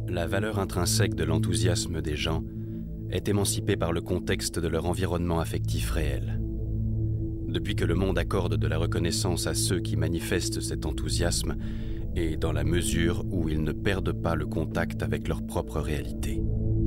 La valeur intrinsèque de l'enthousiasme des gens est émancipée par le contexte de leur environnement affectif réel. Depuis que le monde accorde de la reconnaissance à ceux qui manifestent cet enthousiasme, et dans la mesure où ils ne perdent pas le contact avec leur propre réalité.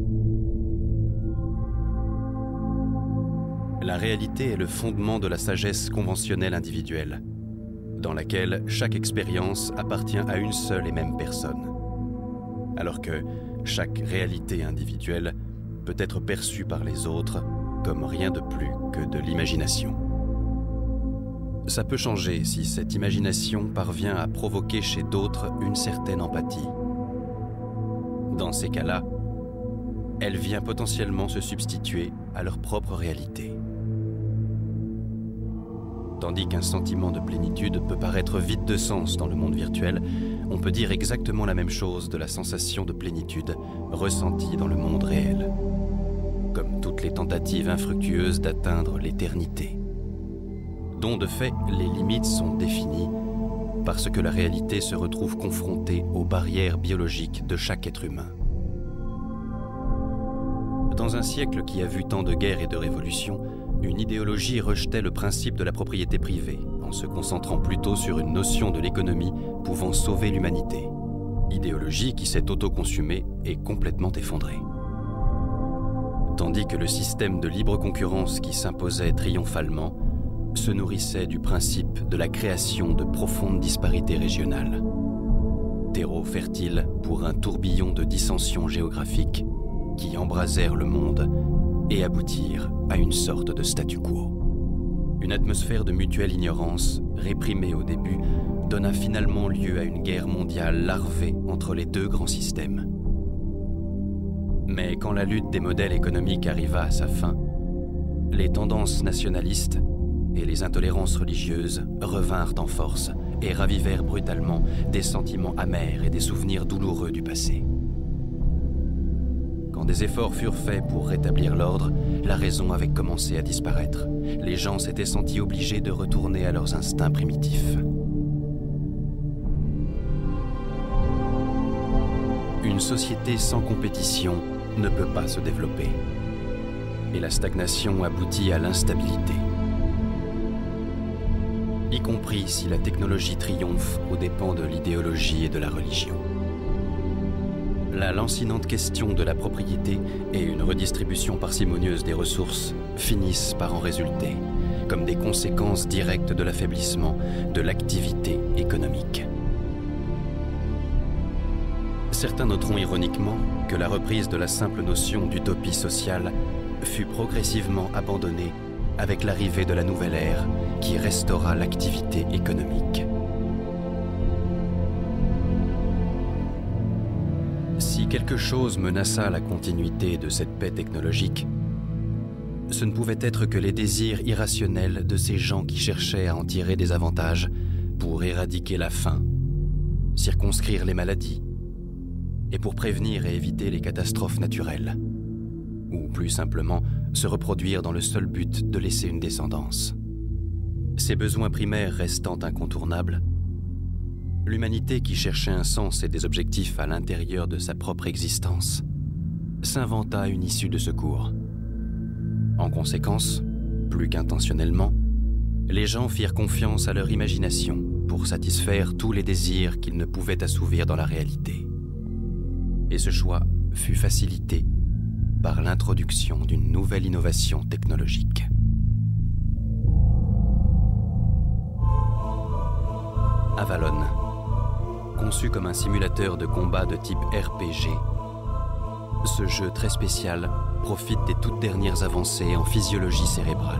La réalité est le fondement de la sagesse conventionnelle individuelle, dans laquelle chaque expérience appartient à une seule et même personne, alors que chaque réalité individuelle peut être perçue par les autres comme rien de plus que de l'imagination. Ça peut changer si cette imagination parvient à provoquer chez d'autres une certaine empathie. Dans ces cas-là, elle vient potentiellement se substituer à leur propre réalité. Tandis qu'un sentiment de plénitude peut paraître vide de sens dans le monde virtuel, on peut dire exactement la même chose de la sensation de plénitude ressentie dans le monde réel, comme toutes les tentatives infructueuses d'atteindre l'éternité, dont de fait les limites sont définies parce que la réalité se retrouve confrontée aux barrières biologiques de chaque être humain. Dans un siècle qui a vu tant de guerres et de révolutions, une idéologie rejetait le principe de la propriété privée, en se concentrant plutôt sur une notion de l'économie pouvant sauver l'humanité. Idéologie qui s'est autoconsumée et complètement effondrée. Tandis que le système de libre concurrence qui s'imposait triomphalement se nourrissait du principe de la création de profondes disparités régionales. Terreau fertile pour un tourbillon de dissensions géographiques qui embrasèrent le monde et aboutirent à une sorte de statu quo. Une atmosphère de mutuelle ignorance, réprimée au début, donna finalement lieu à une guerre mondiale larvée entre les deux grands systèmes. Mais quand la lutte des modèles économiques arriva à sa fin, les tendances nationalistes et les intolérances religieuses revinrent en force et ravivèrent brutalement des sentiments amers et des souvenirs douloureux du passé. Quand des efforts furent faits pour rétablir l'ordre, la raison avait commencé à disparaître. Les gens s'étaient sentis obligés de retourner à leurs instincts primitifs. Une société sans compétition ne peut pas se développer. Et la stagnation aboutit à l'instabilité. Y compris si la technologie triomphe aux dépens de l'idéologie et de la religion. La lancinante question de la propriété et une redistribution parcimonieuse des ressources finissent par en résulter, comme des conséquences directes de l'affaiblissement de l'activité économique. Certains noteront ironiquement que la reprise de la simple notion d'utopie sociale fut progressivement abandonnée avec l'arrivée de la nouvelle ère qui restaura l'activité économique. Si quelque chose menaça la continuité de cette paix technologique, ce ne pouvait être que les désirs irrationnels de ces gens qui cherchaient à en tirer des avantages pour éradiquer la faim, circonscrire les maladies, et pour prévenir et éviter les catastrophes naturelles, ou plus simplement se reproduire dans le seul but de laisser une descendance. Ces besoins primaires restant incontournables, l'humanité qui cherchait un sens et des objectifs à l'intérieur de sa propre existence s'inventa une issue de secours. En conséquence, plus qu'intentionnellement, les gens firent confiance à leur imagination pour satisfaire tous les désirs qu'ils ne pouvaient assouvir dans la réalité. Et ce choix fut facilité par l'introduction d'une nouvelle innovation technologique. Avalon, conçu comme un simulateur de combat de type RPG, ce jeu très spécial profite des toutes dernières avancées en physiologie cérébrale.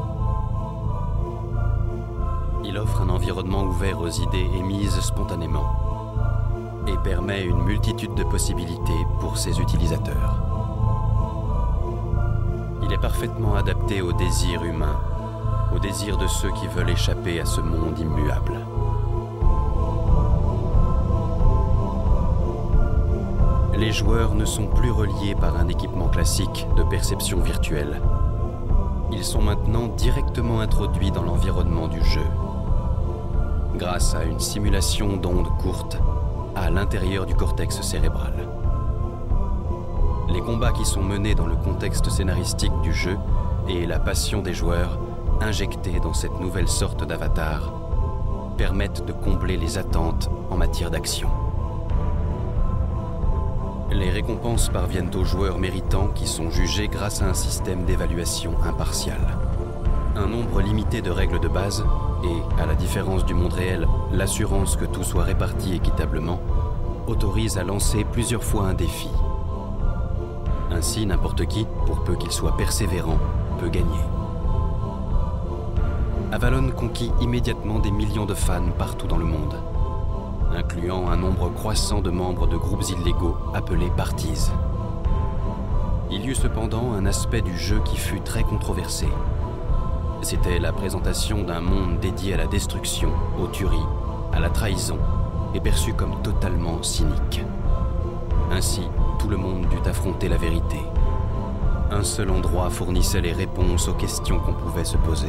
Il offre un environnement ouvert aux idées émises spontanément et permet une multitude de possibilités pour ses utilisateurs. Il est parfaitement adapté aux désirs humains, aux désirs de ceux qui veulent échapper à ce monde immuable. Les joueurs ne sont plus reliés par un équipement classique de perception virtuelle. Ils sont maintenant directement introduits dans l'environnement du jeu, grâce à une simulation d'ondes courtes à l'intérieur du cortex cérébral. Les combats qui sont menés dans le contexte scénaristique du jeu et la passion des joueurs, injectés dans cette nouvelle sorte d'avatar, permettent de combler les attentes en matière d'action. Les récompenses parviennent aux joueurs méritants qui sont jugés grâce à un système d'évaluation impartial. Un nombre limité de règles de base et, à la différence du monde réel, l'assurance que tout soit réparti équitablement, autorise à lancer plusieurs fois un défi. Ainsi, n'importe qui, pour peu qu'il soit persévérant, peut gagner. Avalon conquit immédiatement des millions de fans partout dans le monde, incluant un nombre croissant de membres de groupes illégaux appelés parties. Il y eut cependant un aspect du jeu qui fut très controversé. C'était la présentation d'un monde dédié à la destruction, aux tueries, à la trahison, et perçu comme totalement cynique. Ainsi, tout le monde dut affronter la vérité. Un seul endroit fournissait les réponses aux questions qu'on pouvait se poser.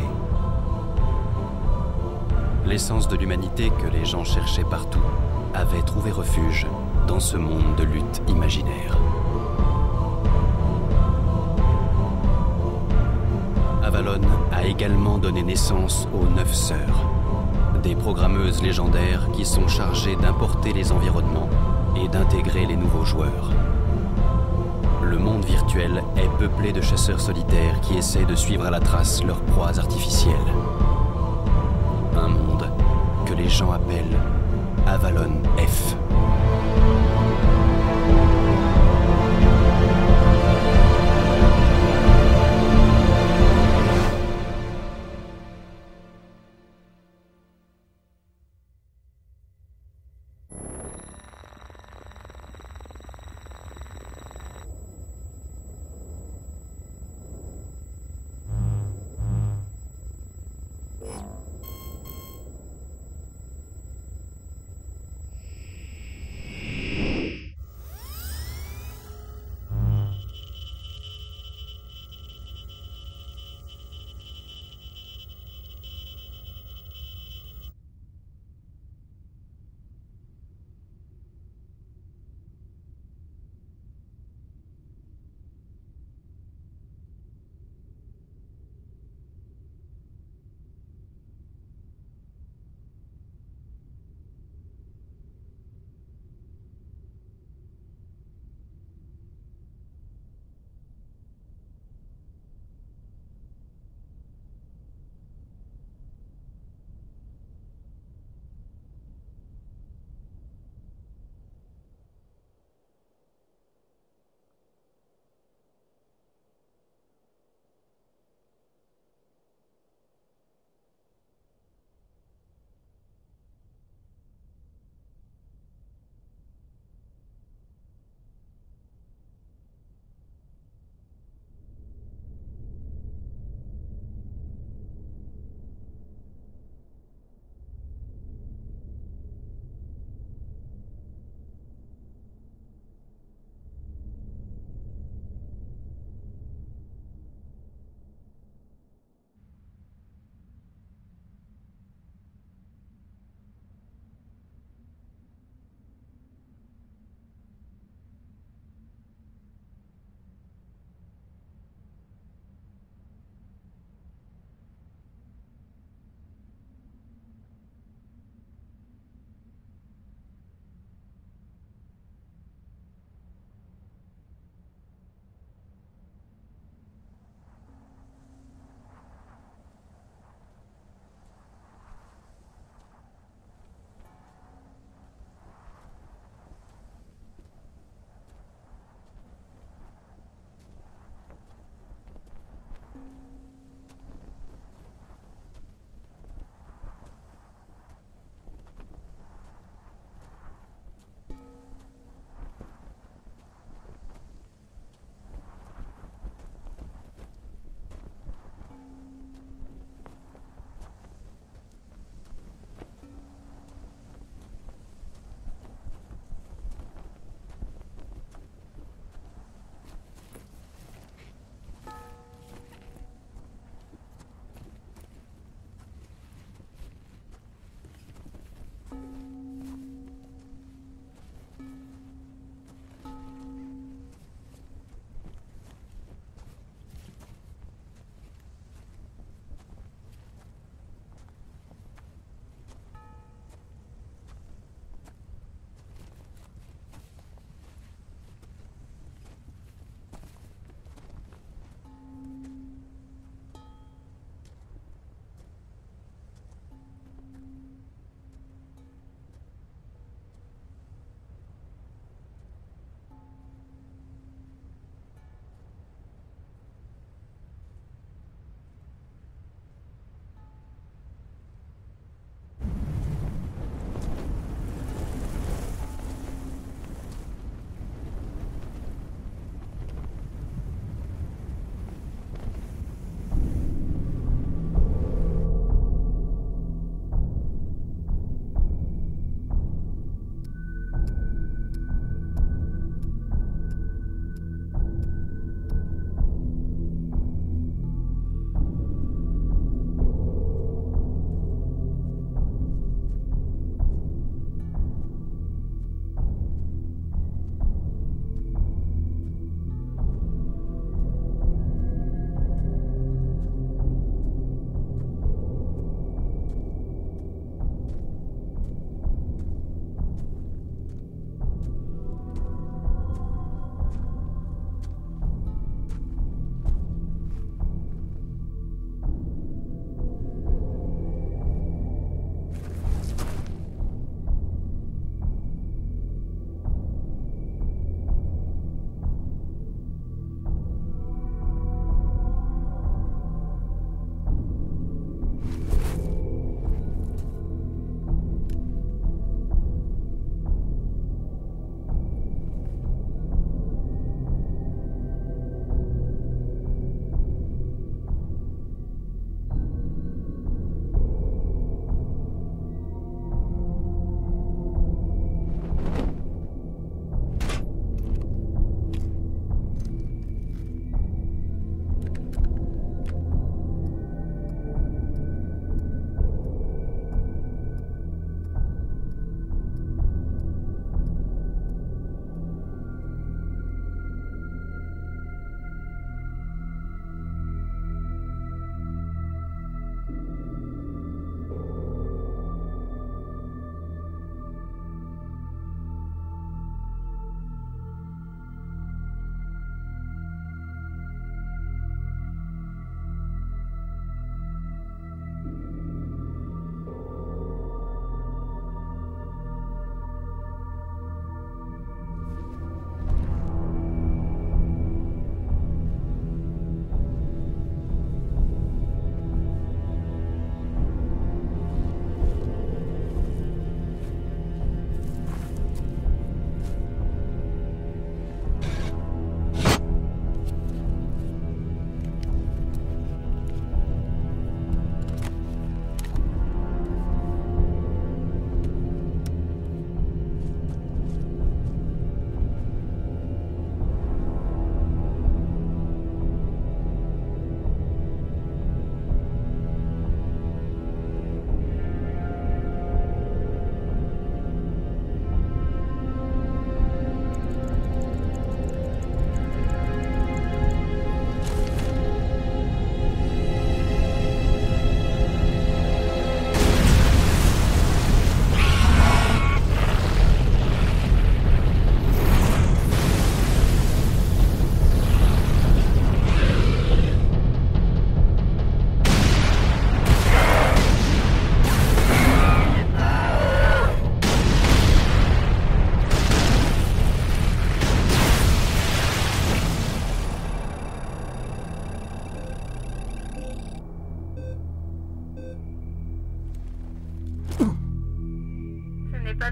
L'essence de l'humanité que les gens cherchaient partout avait trouvé refuge dans ce monde de lutte imaginaire. Avalon a également donné naissance aux 9 sœurs, des programmeuses légendaires qui sont chargées d'importer les environnements et d'intégrer les nouveaux joueurs. Le monde virtuel est peuplé de chasseurs solitaires qui essaient de suivre à la trace leurs proies artificielles. Un monde que les gens appellent Avalon F.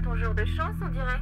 ton jour de chance, on dirait.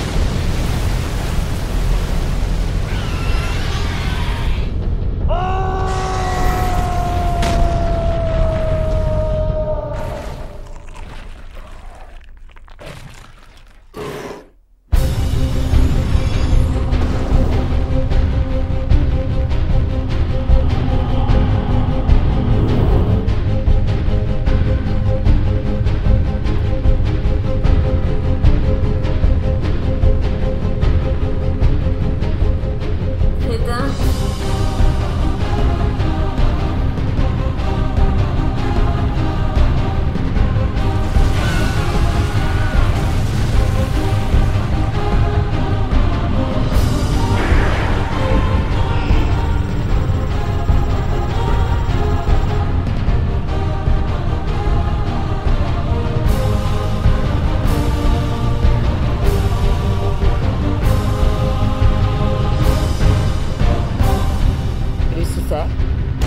Lucifer.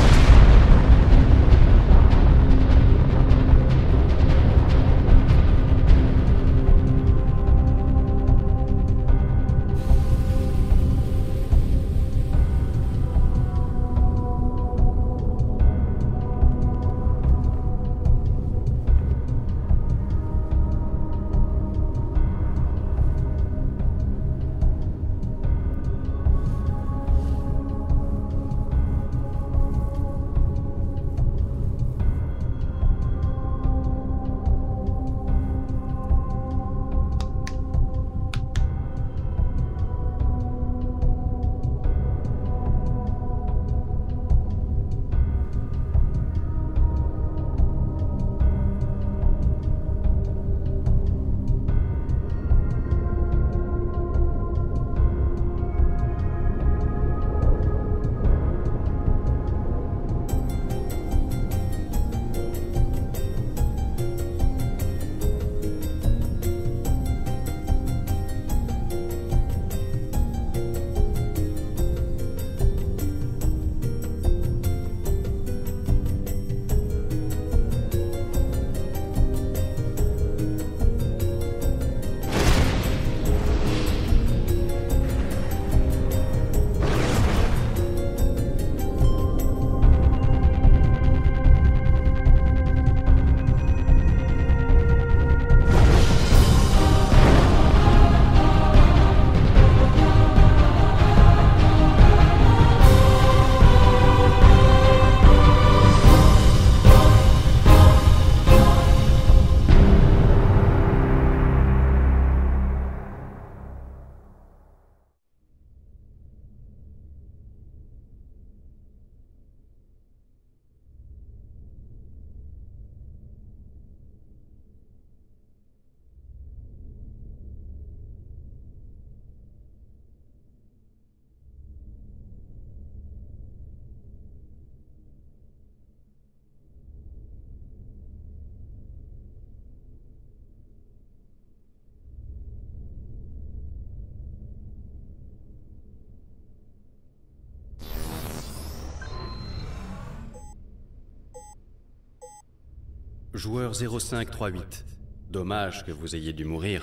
Joueur 0538, dommage que vous ayez dû mourir.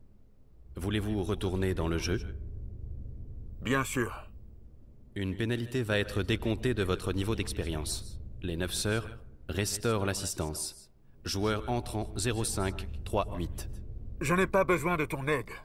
Voulez-vous retourner dans le jeu? Bien sûr. Une pénalité va être décomptée de votre niveau d'expérience. Les 9 sœurs restaurent l'assistance. Joueur entrant 0538. Je n'ai pas besoin de ton aide.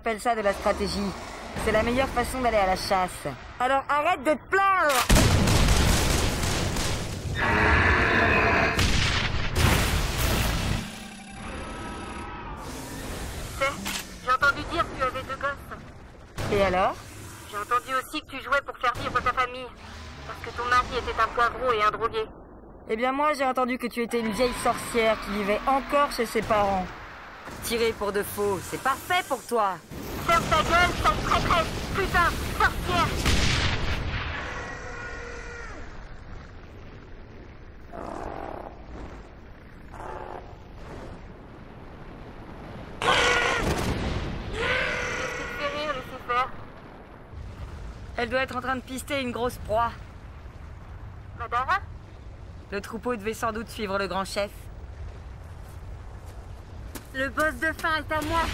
appelle ça de la stratégie. C'est la meilleure façon d'aller à la chasse. Alors arrête de te plaindre! J'ai entendu dire que tu avais 2 gosses. Et alors? J'ai entendu aussi que tu jouais pour faire vivre ta famille. Parce que ton mari était un poivreau et un drogué. Eh bien moi j'ai entendu que tu étais une vieille sorcière qui vivait encore chez ses parents. Tirée pour de faux, c'est parfait pour toi. Ferme ta gueule, sale traîtresse! Putain, sorcière! Qu'est-ce qui te fait rire, Lucifer? Elle doit être en train de pister une grosse proie. Madara? Le troupeau devait sans doute suivre le grand chef. Le boss de fin est à moi!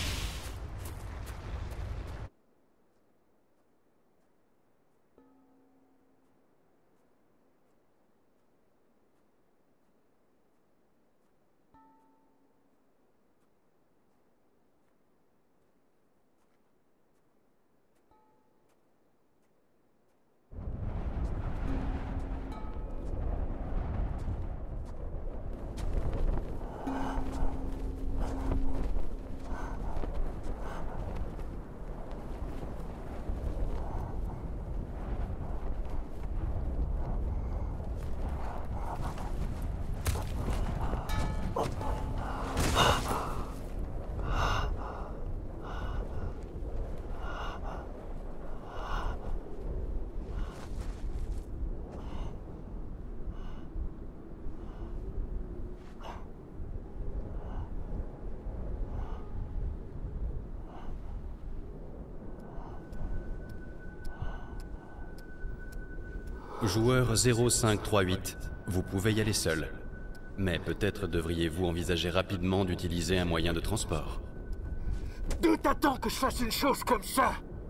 Joueur 0538, vous pouvez y aller seul. Mais peut-être devriez-vous envisager rapidement d'utiliser un moyen de transport. D'où t'attends que je fasse une chose comme ça?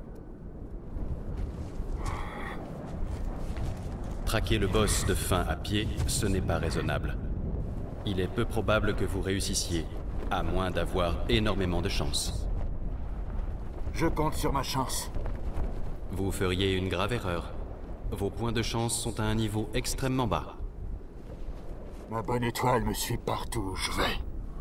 Traquer le boss de fin à pied, ce n'est pas raisonnable. Il est peu probable que vous réussissiez, à moins d'avoir énormément de chance. Je compte sur ma chance. Vous feriez une grave erreur. Vos points de chance sont à un niveau extrêmement bas. Ma bonne étoile me suit partout où je vais.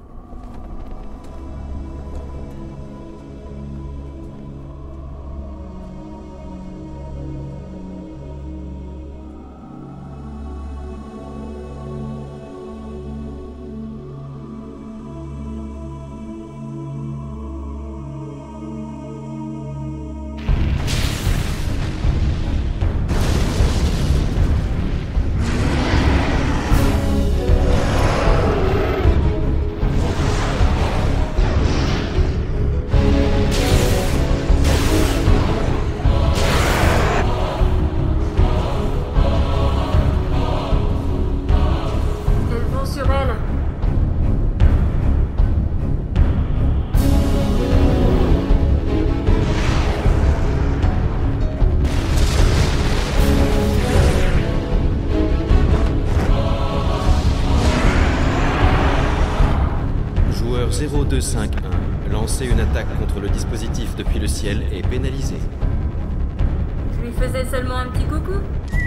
Joueur 0251, lancer une attaque contre le dispositif depuis le ciel est pénalisé. Je lui faisais seulement un petit coucou.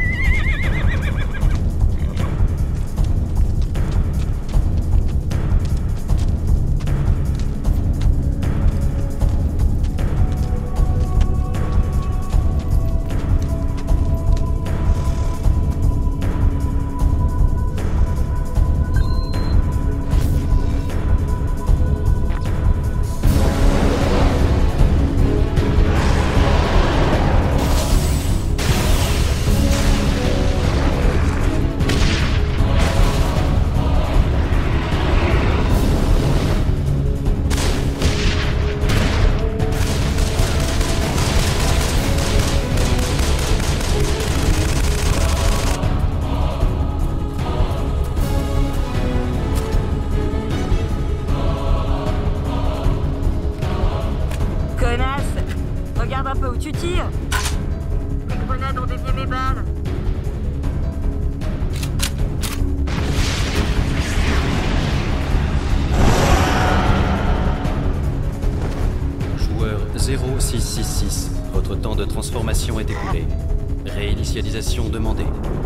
Regarde un peu où tu tires. Les grenades ont dévié mes balles. Joueur 0666, votre temps de transformation est écoulé. Réinitialisation demandée.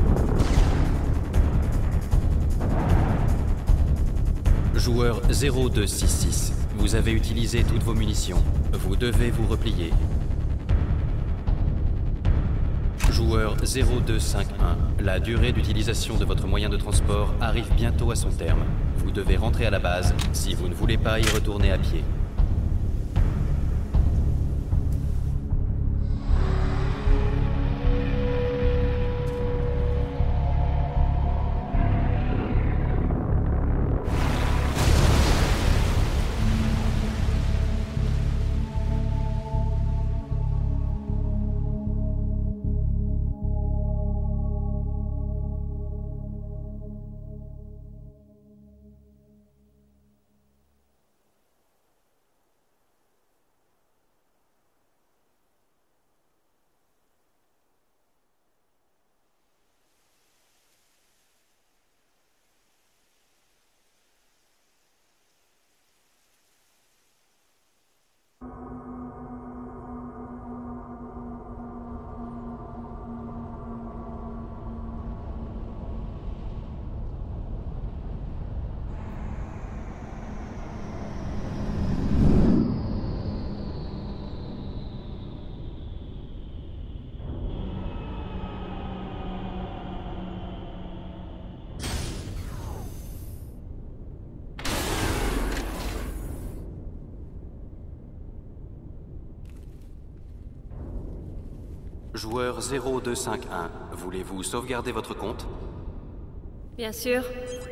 Joueur 0266, vous avez utilisé toutes vos munitions. Vous devez vous replier. Joueur 0251, la durée d'utilisation de votre moyen de transport arrive bientôt à son terme. Vous devez rentrer à la base si vous ne voulez pas y retourner à pied. Joueur 0251, voulez-vous sauvegarder votre compte? Bien sûr.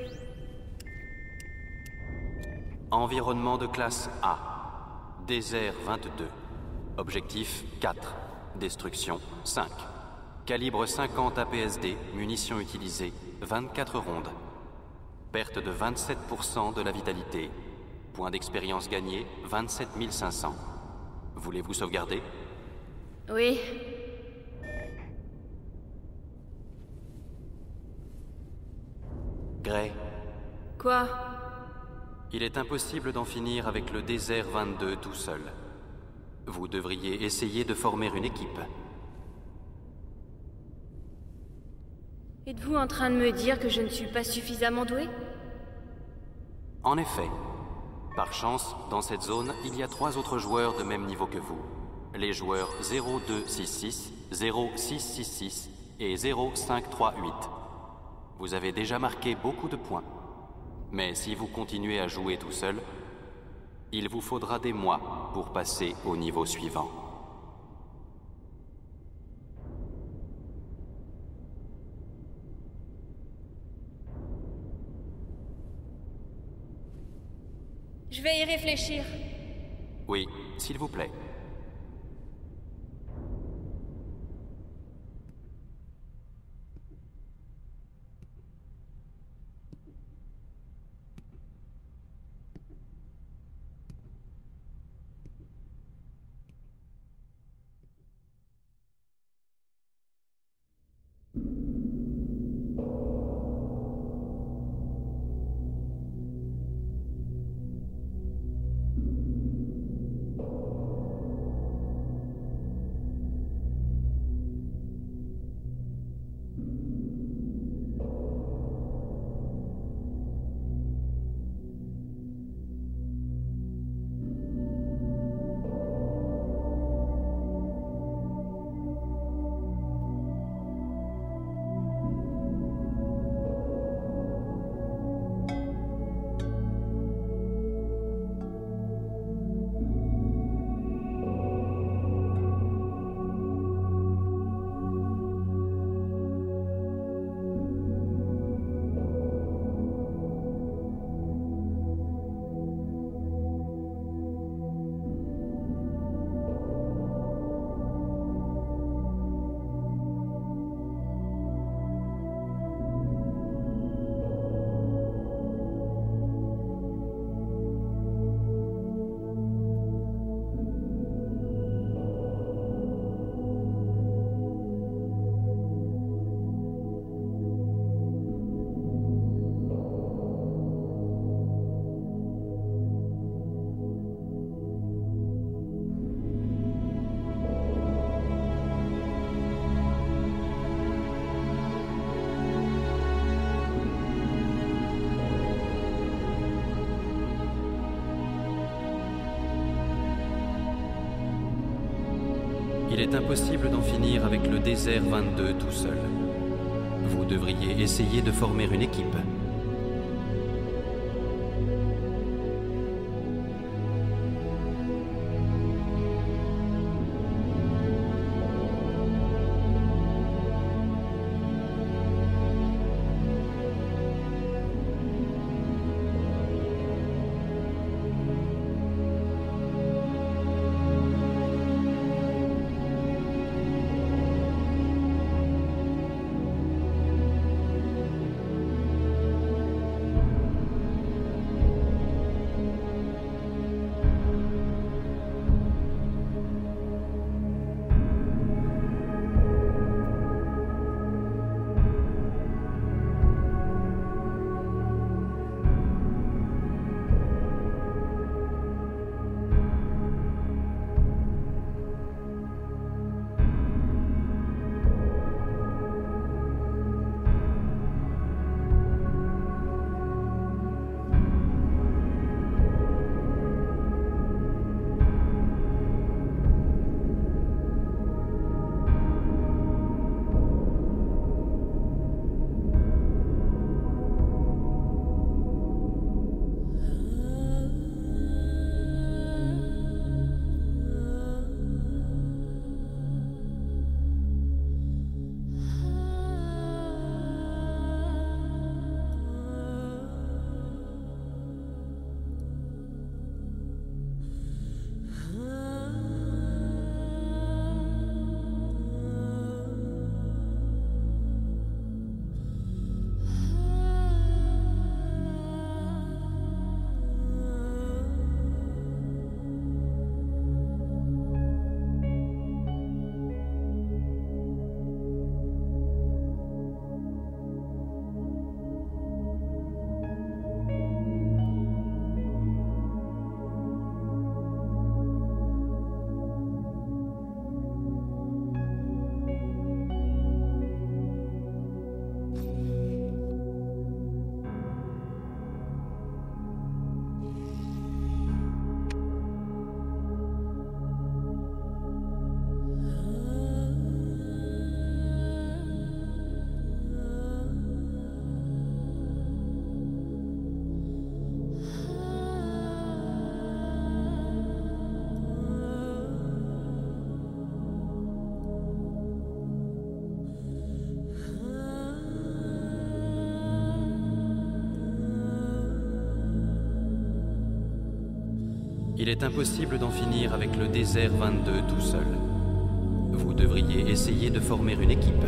Environnement de classe A. Désert 22. Objectif 4. Destruction 5. Calibre 50 APSD, munitions utilisées 24 rondes. Perte de 27% de la vitalité. Point d'expérience gagné 27 500. Voulez-vous sauvegarder? Oui. Gray. Quoi? Il est impossible d'en finir avec le désert 22 tout seul. Vous devriez essayer de former une équipe. Êtes-vous en train de me dire que je ne suis pas suffisamment doué? En effet. Par chance, dans cette zone, il y a 3 autres joueurs de même niveau que vous. Les joueurs 0266, 0666 et 0538. Vous avez déjà marqué beaucoup de points. Mais si vous continuez à jouer tout seul, il vous faudra des mois pour passer au niveau suivant. Je vais y réfléchir. Oui, s'il vous plaît. Il est impossible d'en finir avec le désert 22 tout seul. Vous devriez essayer de former une équipe. Il est impossible d'en finir avec le désert 22 tout seul. Vous devriez essayer de former une équipe.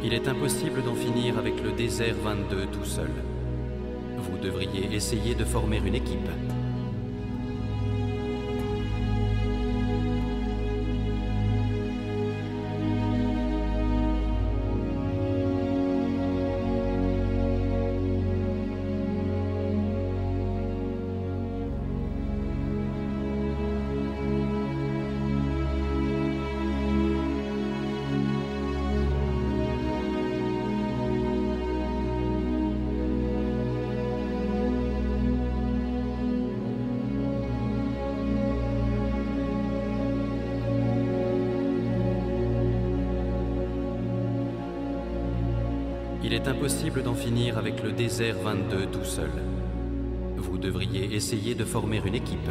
Il est impossible d'en finir avec le désert 22 tout seul. Vous devriez essayer de former une équipe. Il est impossible d'en finir avec le désert 22 tout seul. Vous devriez essayer de former une équipe.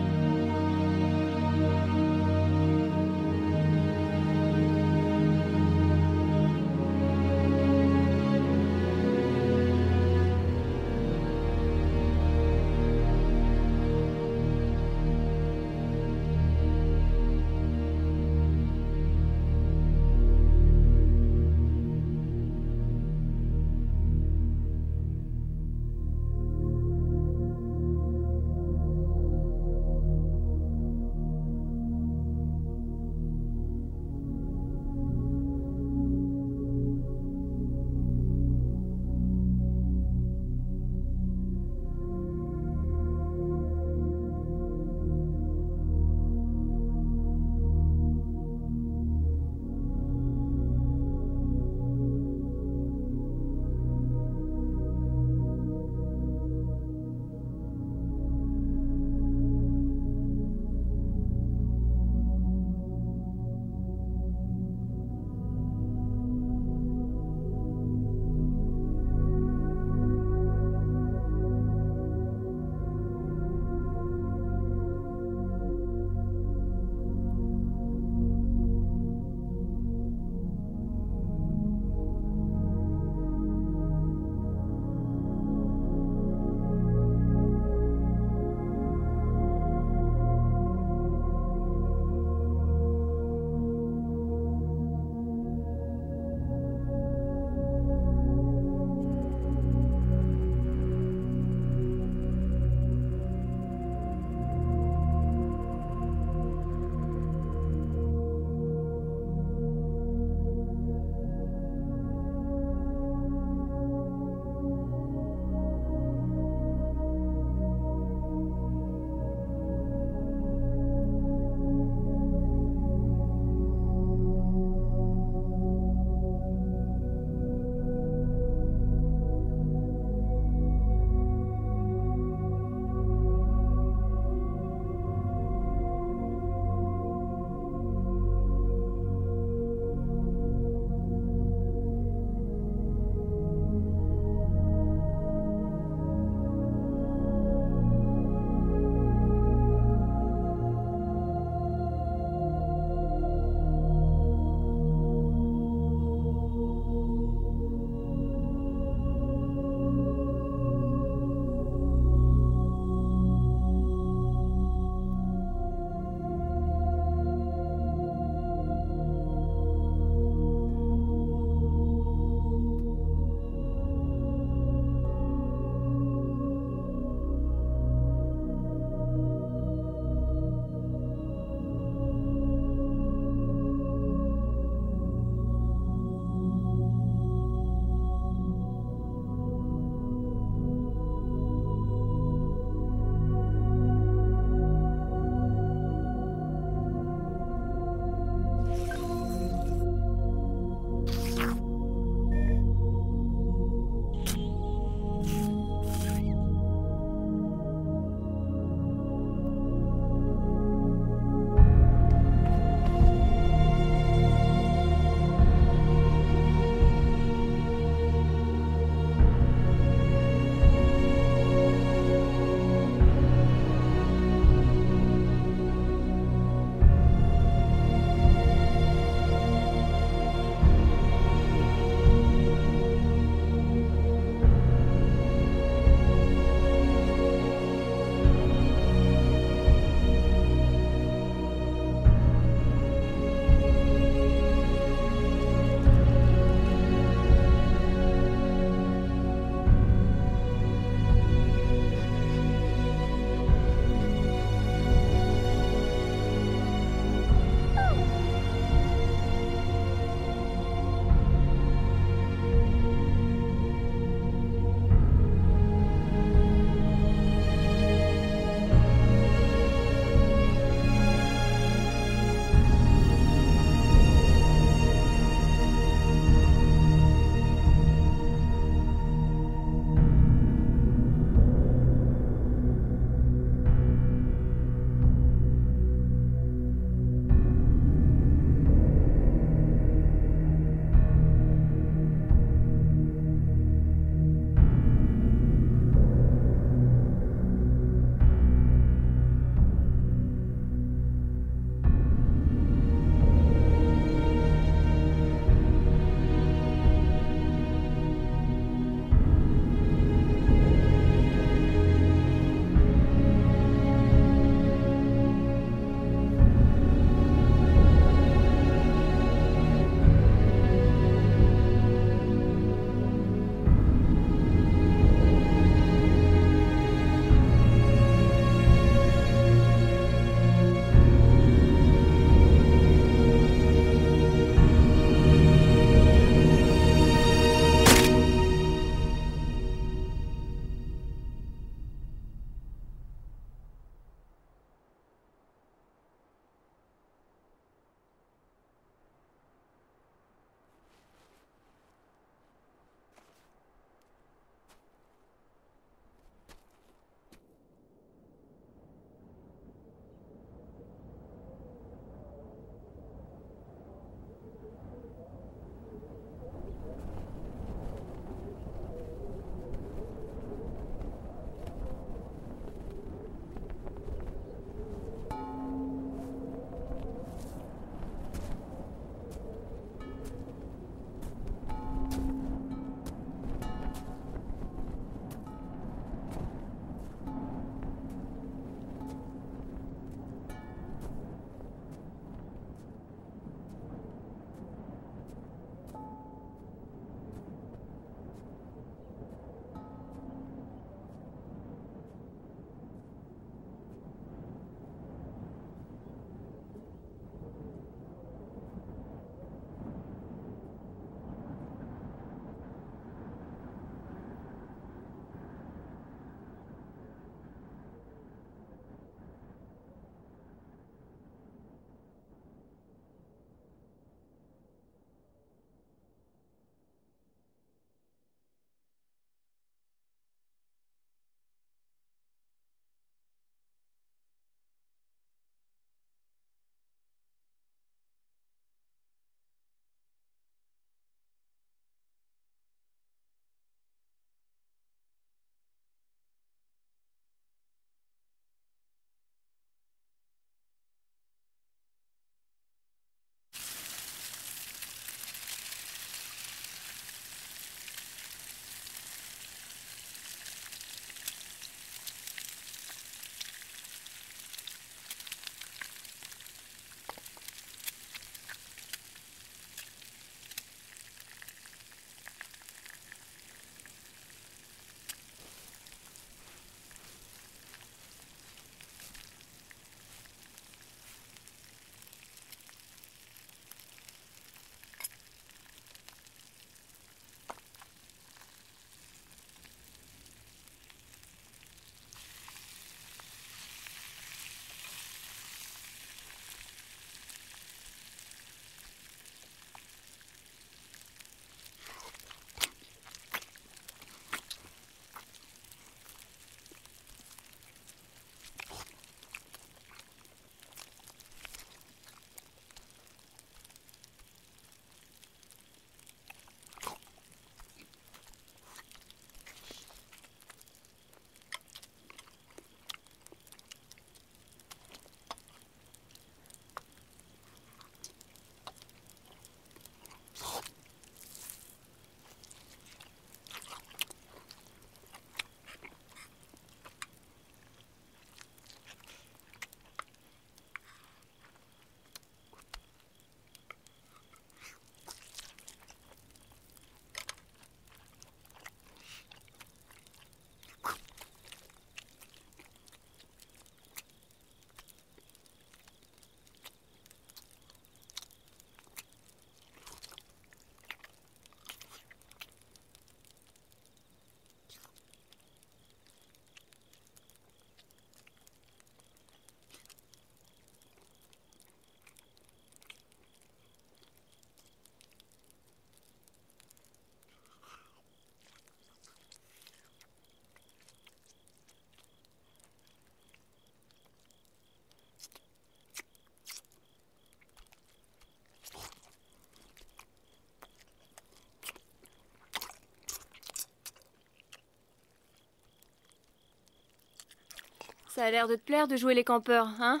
Ça a l'air de te plaire de jouer les campeurs, hein?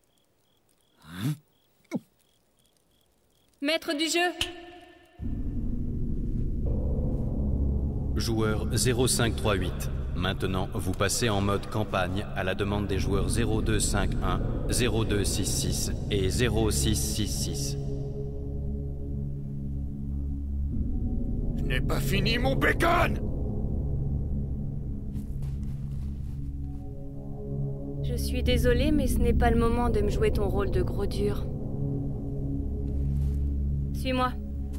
Maître du jeu! Joueur 0538. Maintenant, vous passez en mode campagne à la demande des joueurs 0251, 0266 et 0666. Je n'ai pas fini mon bacon! Je suis désolée, mais ce n'est pas le moment de me jouer ton rôle de gros dur. Suis-moi.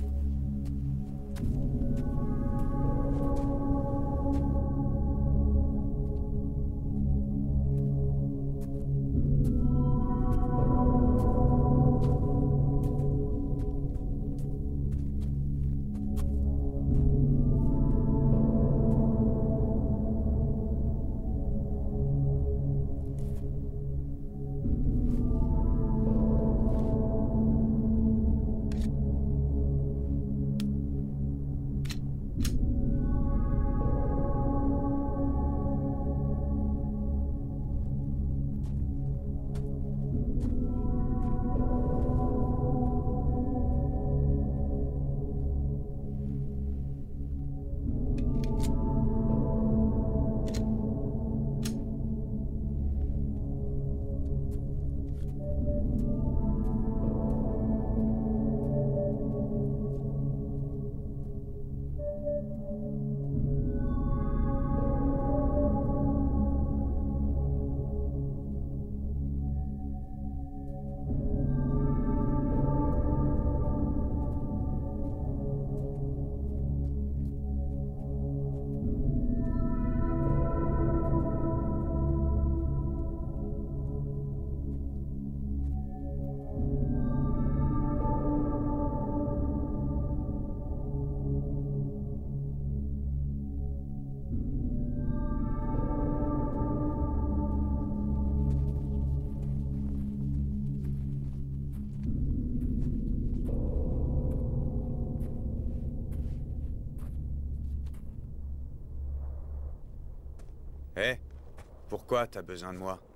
Hé, pourquoi t'as besoin de moi?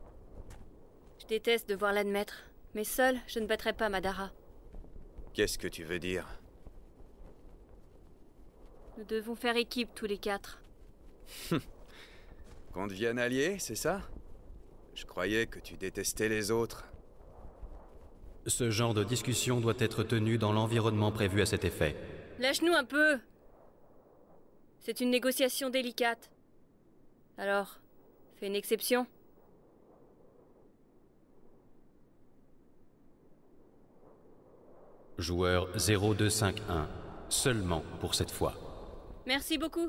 Je déteste devoir l'admettre, mais seule, je ne battrai pas Madara. Qu'est-ce que tu veux dire? Nous devons faire équipe tous les quatre. Qu'on devienne alliés, c'est ça? Je croyais que tu détestais les autres. Ce genre de discussion doit être tenu dans l'environnement prévu à cet effet. Lâche-nous un peu! C'est une négociation délicate. Alors, fais une exception. Joueur 0251. Seulement pour cette fois. Merci beaucoup.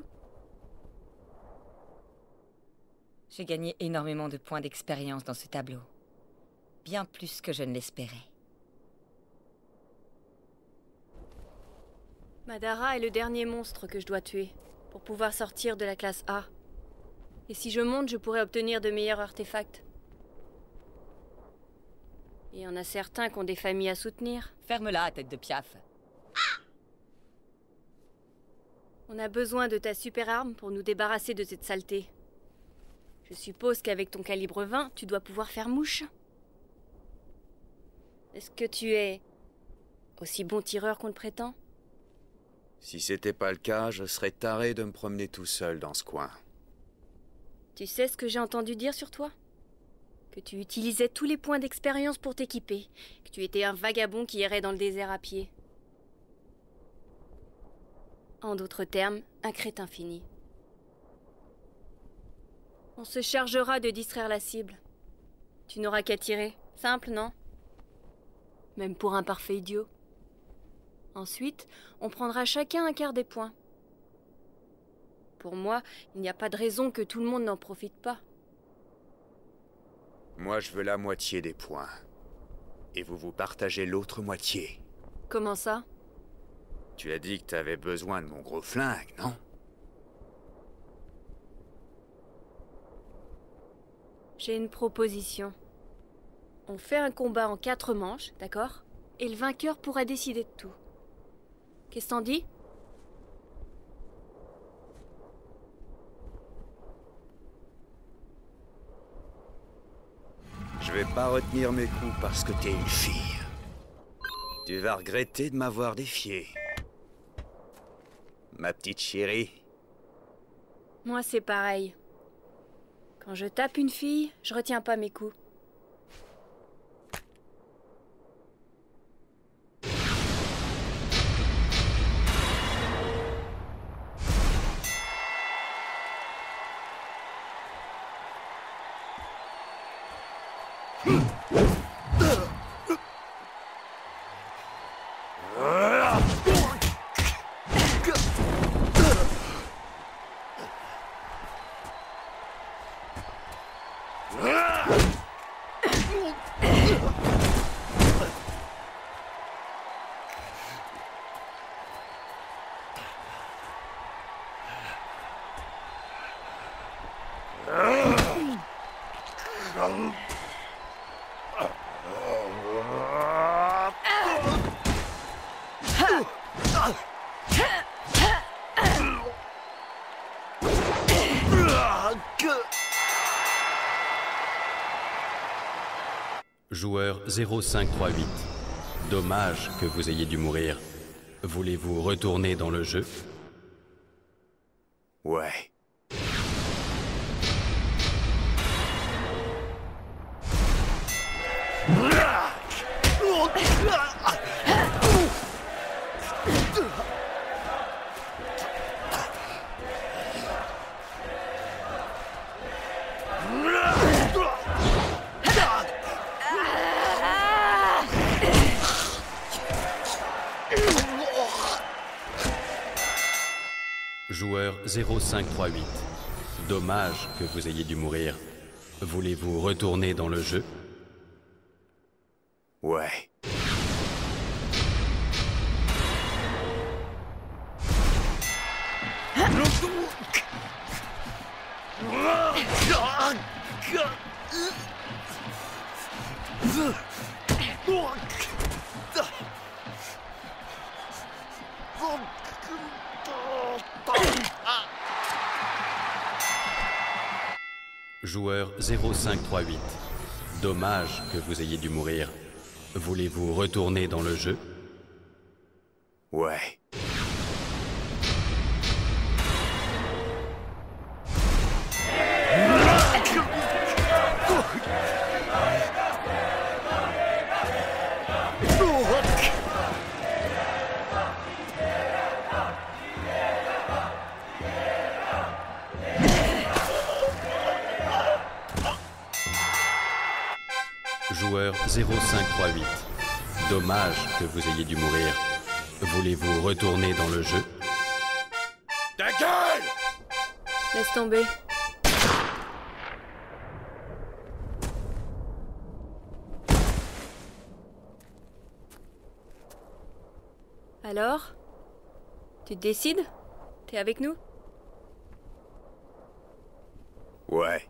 J'ai gagné énormément de points d'expérience dans ce tableau. Bien plus que je ne l'espérais. Madara est le dernier monstre que je dois tuer, pour pouvoir sortir de la classe A. Et si je monte, je pourrais obtenir de meilleurs artefacts. Il y en a certains qui ont des familles à soutenir. Ferme-la, tête de piaf. On a besoin de ta super arme pour nous débarrasser de cette saleté. Je suppose qu'avec ton calibre 20, tu dois pouvoir faire mouche. Est-ce que tu es aussi bon tireur qu'on le prétend? Si c'était pas le cas, je serais taré de me promener tout seul dans ce coin. Tu sais ce que j'ai entendu dire sur toi? Que tu utilisais tous les points d'expérience pour t'équiper, que tu étais un vagabond qui errait dans le désert à pied. En d'autres termes, un crétin fini. On se chargera de distraire la cible. Tu n'auras qu'à tirer. Simple, non? Même pour un parfait idiot. Ensuite, on prendra chacun un quart des points. Pour moi, il n'y a pas de raison que tout le monde n'en profite pas. Moi, je veux la moitié des points. Et vous partagez l'autre moitié. Comment ça? Tu as dit que t'avais besoin de mon gros flingue, non? J'ai une proposition. On fait un combat en 4 manches, d'accord? Et le vainqueur pourra décider de tout. Qu'est-ce que t'en dis? vais pas retenir mes coups parce que t'es une fille. Tu vas regretter de m'avoir défié. Ma petite chérie. Moi, c'est pareil. Quand je tape une fille, je retiens pas mes coups. Joueur 0538. Dommage que vous ayez dû mourir. Voulez-vous retourner dans le jeu? Ouais. Joueur 0538. Dommage que vous ayez dû mourir. Voulez-vous retourner dans le jeu? Ouais. Joueur 0538. Dommage que vous ayez dû mourir. Voulez-vous retourner dans le jeu? Ouais. Joueur 0538. Dommage que vous ayez dû mourir. Voulez-vous retourner dans le jeu? Ta gueule! Laisse tomber. Alors? Tu te décides? T'es avec nous? Ouais.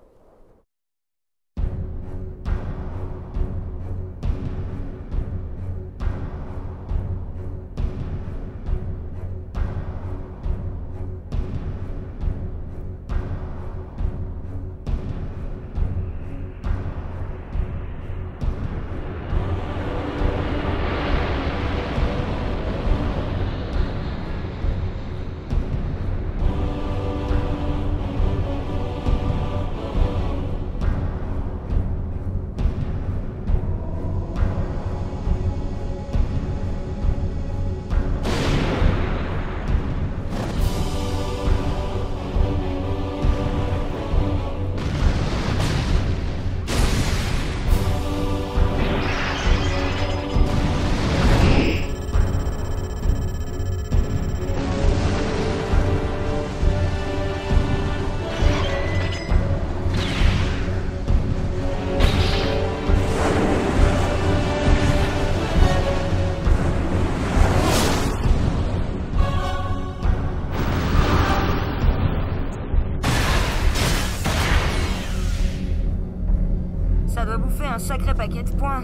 Ça doit bouffer un sacré paquet de points.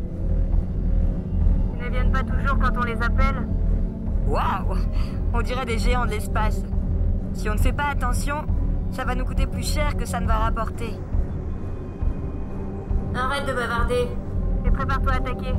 Ils ne viennent pas toujours quand on les appelle. Waouh! On dirait des géants de l'espace. Si on ne fait pas attention, ça va nous coûter plus cher que ça ne va rapporter. Arrête de bavarder. Et prépare-toi à attaquer.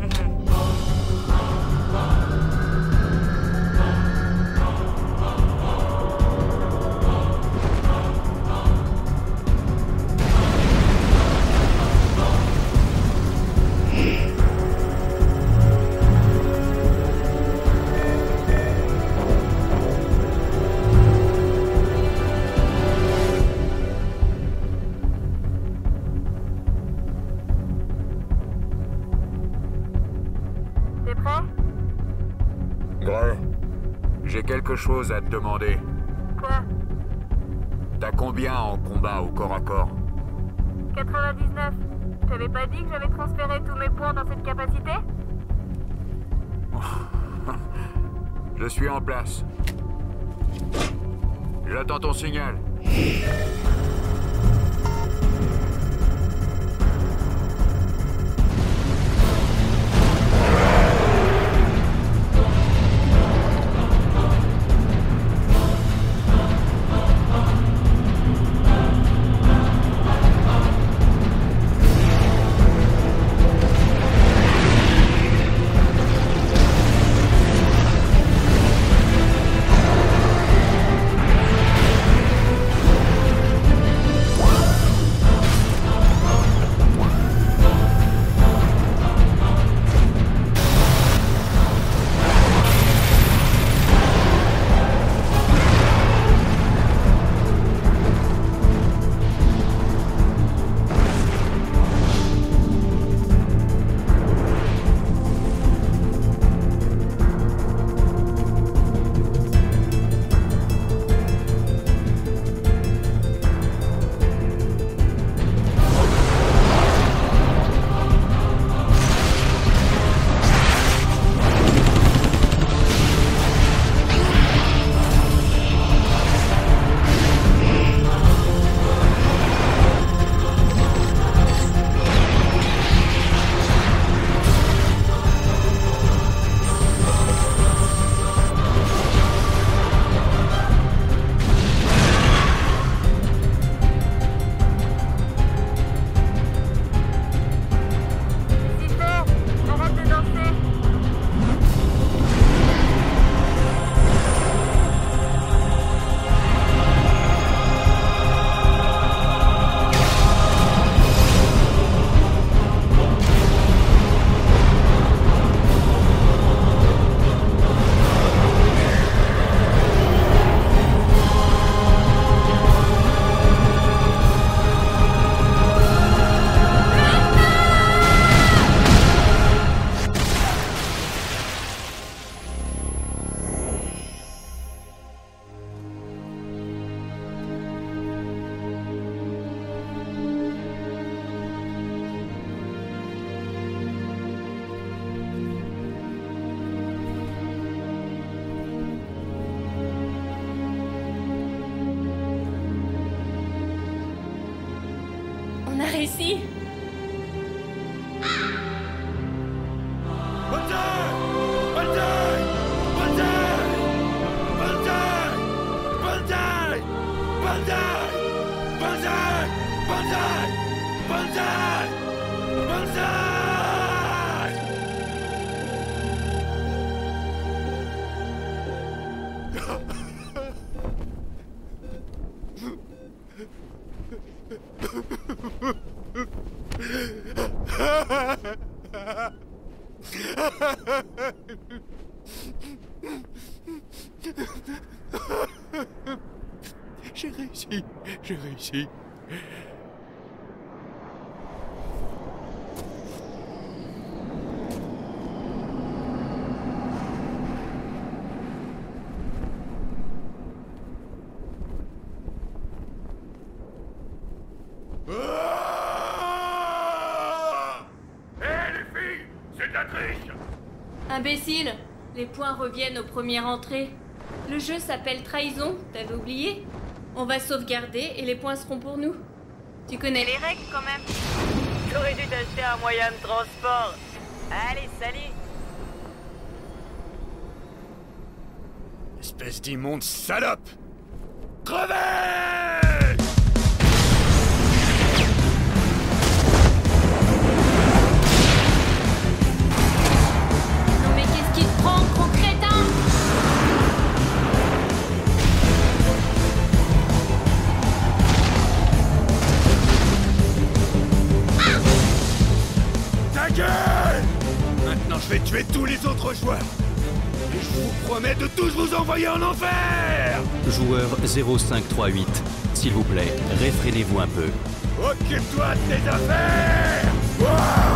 T'es prêt? Gray, j'ai quelque chose à te demander. Quoi? T'as combien en combat au corps à corps? 99. Je t'avais pas dit que j'avais transféré tous mes points dans cette capacité? Je suis en place. J'attends ton signal. On a réussi. J'ai réussi, j'ai réussi. Imbécile! Les points reviennent aux premières entrées. Le jeu s'appelle Trahison, t'avais oublié? On va sauvegarder et les points seront pour nous. Tu connais les règles quand même? T'aurais dû t'acheter un moyen de transport. Allez, salut! Espèce d'immonde salope! Crevez! fois. Et je vous promets de tous vous envoyer en enfer! Joueur 0538, s'il vous plaît, réfrénez-vous un peu. Occupe-toi de tes affaires! Ouah!